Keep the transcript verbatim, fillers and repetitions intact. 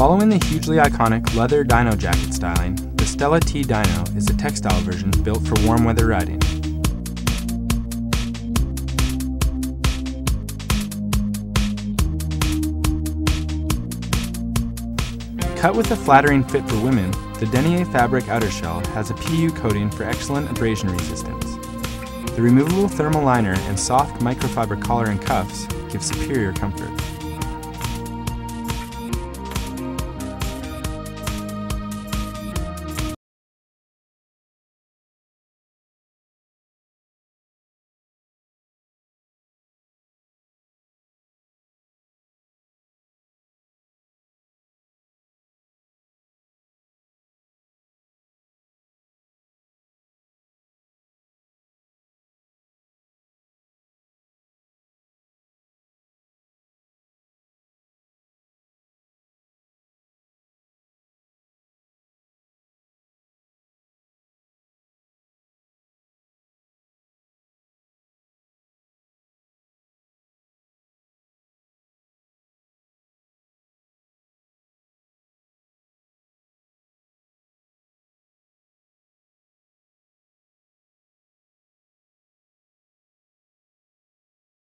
Following the hugely iconic leather dyno jacket styling, the Stella T-Dyno is a textile version built for warm weather riding. Cut with a flattering fit for women, the denier fabric outer shell has a P U coating for excellent abrasion resistance. The removable thermal liner and soft microfiber collar and cuffs give superior comfort.